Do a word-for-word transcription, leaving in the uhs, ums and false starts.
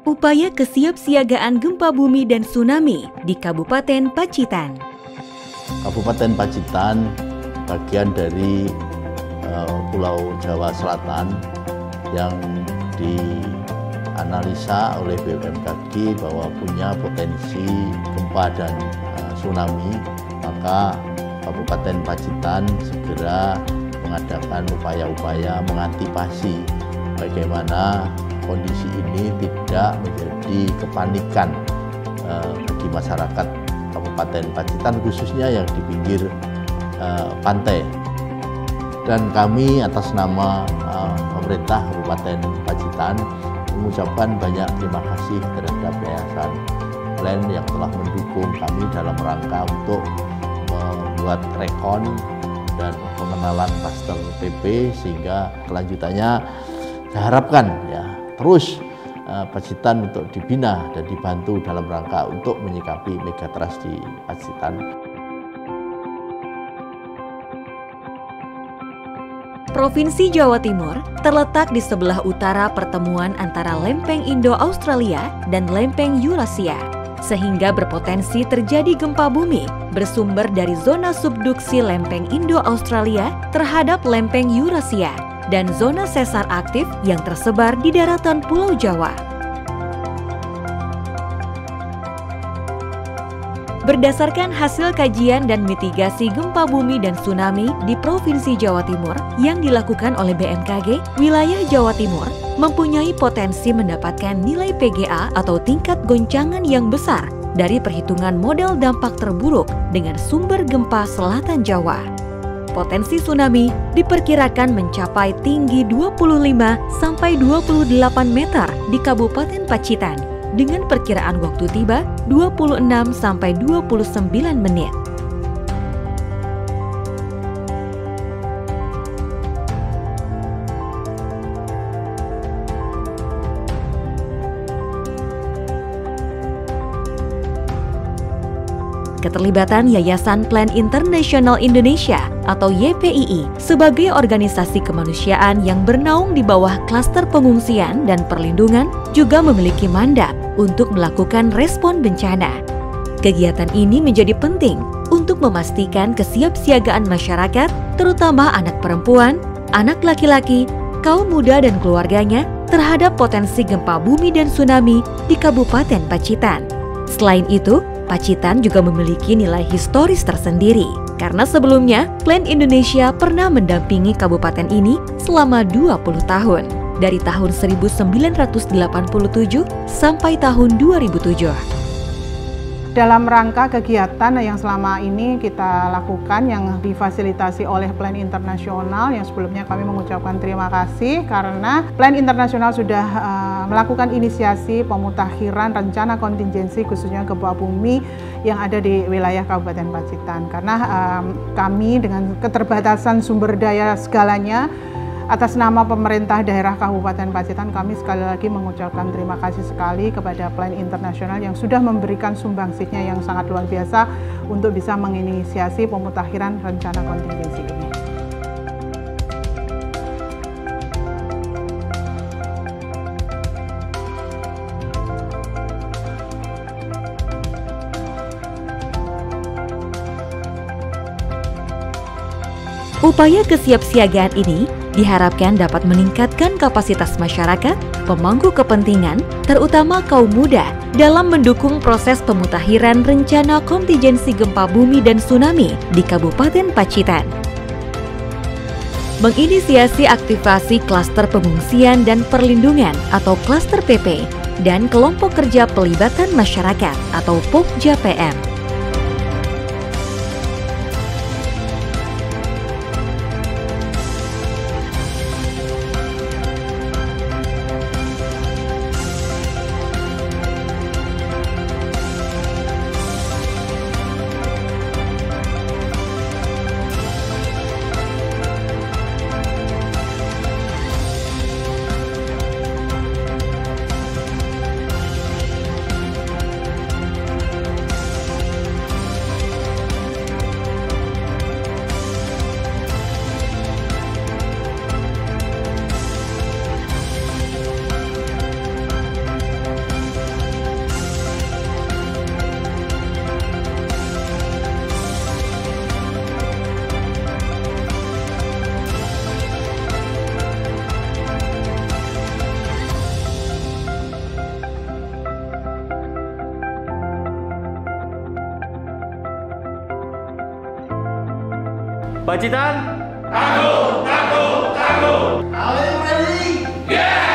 upaya kesiapsiagaan gempa bumi dan tsunami di Kabupaten Pacitan. Kabupaten Pacitan bagian dari uh, Pulau Jawa Selatan yang dianalisa oleh B M K G bahwa punya potensi gempa dan uh, tsunami, maka Kabupaten Pacitan segera mengadakan upaya-upaya mengantisipasi bagaimana kondisi ini tidak menjadi kepanikan uh, bagi masyarakat Kabupaten Pacitan, khususnya yang di pinggir uh, pantai. Dan kami atas nama uh, pemerintah Kabupaten Pacitan mengucapkan banyak terima kasih terhadap Yayasan Plan yang telah mendukung kami dalam rangka untuk membuat rekon dan pengenalan klaster P P, sehingga kelanjutannya diharapkan ya terus uh, Pacitan untuk dibina dan dibantu dalam rangka untuk menyikapi megatrust di Pacitan. Provinsi Jawa Timur terletak di sebelah utara pertemuan antara lempeng Indo-Australia dan lempeng Eurasia, sehingga berpotensi terjadi gempa bumi bersumber dari zona subduksi lempeng Indo-Australia terhadap lempeng Eurasia dan zona sesar aktif yang tersebar di daratan Pulau Jawa. Berdasarkan hasil kajian dan mitigasi gempa bumi dan tsunami di Provinsi Jawa Timur yang dilakukan oleh B M K G, wilayah Jawa Timur mempunyai potensi mendapatkan nilai P G A atau tingkat goncangan yang besar dari perhitungan model dampak terburuk dengan sumber gempa selatan Jawa. Potensi tsunami diperkirakan mencapai tinggi dua puluh lima sampai dua puluh delapan meter di Kabupaten Pacitan dengan perkiraan waktu tiba dua puluh enam sampai dua puluh sembilan menit. Keterlibatan Yayasan Plan Internasional Indonesia atau Y P I I sebagai organisasi kemanusiaan yang bernaung di bawah klaster pengungsian dan perlindungan juga memiliki mandat untuk melakukan respon bencana. Kegiatan ini menjadi penting untuk memastikan kesiapsiagaan masyarakat, terutama anak perempuan, anak laki-laki, kaum muda dan keluarganya terhadap potensi gempa bumi dan tsunami di Kabupaten Pacitan. Selain itu, Pacitan juga memiliki nilai historis tersendiri karena sebelumnya Plan Indonesia pernah mendampingi kabupaten ini selama dua puluh tahun, dari tahun seribu sembilan ratus delapan puluh tujuh sampai tahun dua ribu tujuh. Dalam rangka kegiatan yang selama ini kita lakukan yang difasilitasi oleh Plan Internasional, yang sebelumnya kami mengucapkan terima kasih karena Plan Internasional sudah uh, melakukan inisiasi pemutakhiran rencana kontingensi khususnya gempa bumi yang ada di wilayah Kabupaten Pacitan. Karena um, kami dengan keterbatasan sumber daya segalanya, atas nama pemerintah daerah Kabupaten Pacitan, kami sekali lagi mengucapkan terima kasih sekali kepada Plan Internasional yang sudah memberikan sumbangsihnya yang sangat luar biasa untuk bisa menginisiasi pemutakhiran rencana kontingensi ini. Upaya kesiapsiagaan ini diharapkan dapat meningkatkan kapasitas masyarakat, pemangku kepentingan, terutama kaum muda, dalam mendukung proses pemutakhiran rencana kontingensi gempa bumi dan tsunami di Kabupaten Pacitan. Menginisiasi aktivasi klaster pengungsian dan perlindungan atau klaster P P dan kelompok kerja pelibatan masyarakat atau Pokja P M. Pacitan? Tangguh, tangguh, tangguh. Are you ready? Yeah!